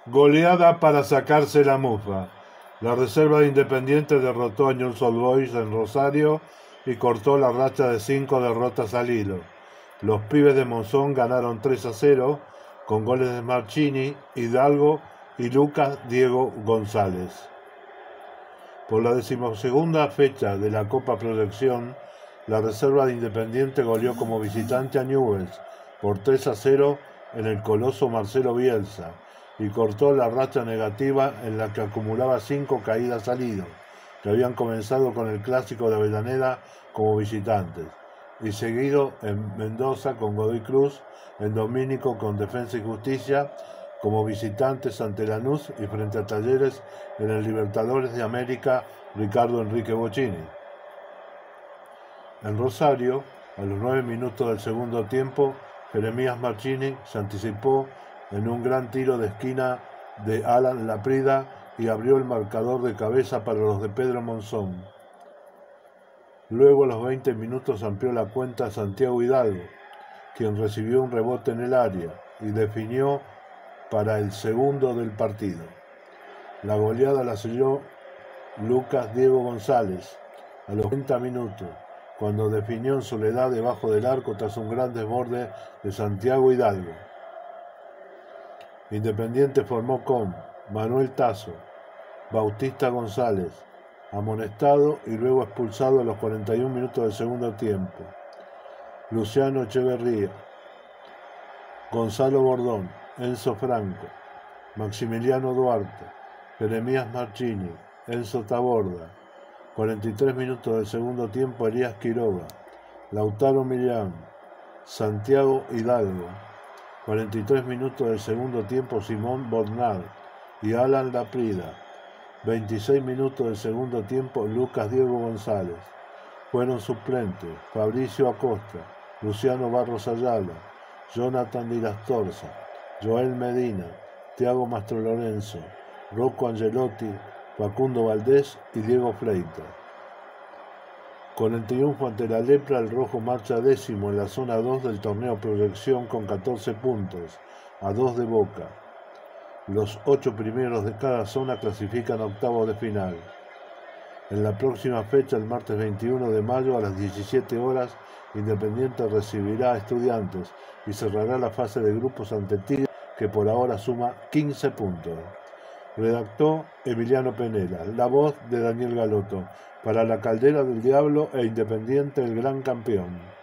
Goleada para sacarse la mufa. La reserva de Independiente derrotó a Newell's Old Boys en Rosario y cortó la racha de 5 derrotas al hilo. Los pibes de Monzón ganaron 3-0 con goles de Marchini, Hidalgo y Lucas Diego González. Por la 12ª fecha de la Copa Proyección, la reserva de Independiente goleó como visitante a Newell's por 3-0 en el Coloso Marcelo Bielsa y cortó la racha negativa en la que acumulaba 5 caídas al hilo, que habían comenzado con el Clásico de Avellaneda como visitantes, y seguido en Mendoza con Godoy Cruz, en Domínico con Defensa y Justicia, como visitantes ante Lanús y frente a Talleres en el Libertadores de América Ricardo Enrique Bocchini. En Rosario, a los 9 minutos del segundo tiempo, Jeremías Marchini se anticipó en un gran tiro de esquina de Alan Laprida y abrió el marcador de cabeza para los de Pedro Monzón. Luego a los 20 minutos amplió la cuenta Santiago Hidalgo, quien recibió un rebote en el área y definió para el segundo del partido. La goleada la selló Lucas Diego González a los 30 minutos, cuando definió en soledad debajo del arco tras un gran desborde de Santiago Hidalgo. Independiente formó con Manuel Tazo, Bautista González, amonestado y luego expulsado a los 41 minutos del segundo tiempo, Luciano Echeverría, Gonzalo Bordón, Enzo Franco, Maximiliano Duarte, Jeremías Marchini, Enzo Taborda, 43 minutos del segundo tiempo Elías Quiroga, Lautaro Millán, Santiago Hidalgo, 43 minutos del segundo tiempo Simón Bornal y Alan Laprida, 26 minutos del segundo tiempo Lucas Diego González. Fueron suplentes Fabricio Acosta, Luciano Barros Ayala, Jonathan Di Lastorza, Joel Medina, Thiago Mastro Lorenzo, Rocco Angelotti, Facundo Valdés y Diego Freitas. Con el triunfo ante la Lepra, el rojo marcha décimo en la zona 2 del torneo Proyección con 14 puntos, a 2 de Boca. Los 8 primeros de cada zona clasifican a octavos de final. En la próxima fecha, el martes 21 de mayo a las 17 horas, Independiente recibirá a Estudiantes y cerrará la fase de grupos ante Tigre, que por ahora suma 15 puntos. Redactó Emiliano Penela, la voz de Daniel Galoto, para La Caldera del Diablo e Independiente el Gran Campeón.